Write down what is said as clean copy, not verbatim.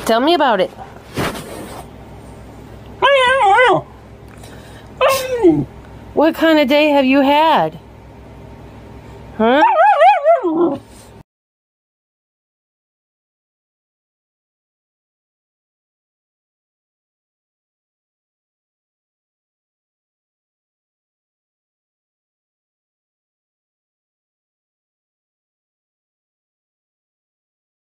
Tell me about it. What kind of day have you had? Huh?